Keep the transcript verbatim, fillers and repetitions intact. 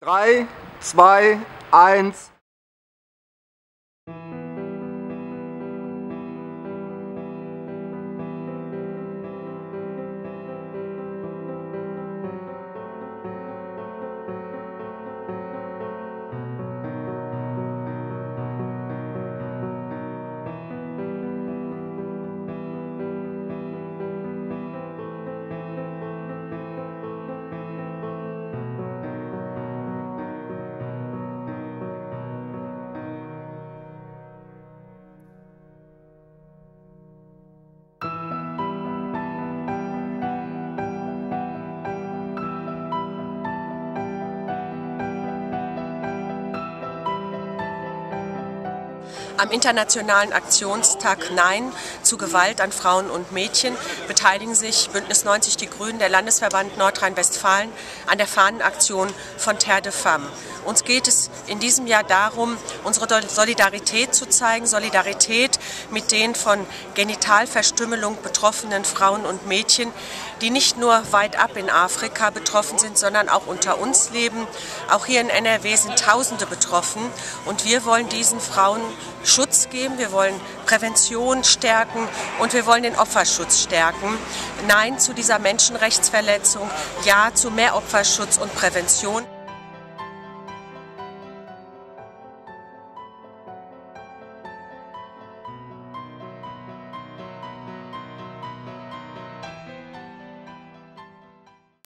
drei, zwei, eins. Am Internationalen Aktionstag Nein zu Gewalt an Frauen und Mädchen beteiligen sich Bündnis neunzig Die Grünen, der Landesverband Nordrhein-Westfalen an der Fahnenaktion von Terre de Femme. Uns geht es in diesem Jahr darum, unsere Solidarität zu zeigen, Solidarität mit den von Genitalverstümmelung betroffenen Frauen und Mädchen, die nicht nur weit ab in Afrika betroffen sind, sondern auch unter uns leben. Auch hier in N R W sind Tausende betroffen und wir wollen diesen Frauen Schutz geben, wir wollen Prävention stärken und wir wollen den Opferschutz stärken. Nein zu dieser Menschenrechtsverletzung, ja zu mehr Opferschutz und Prävention.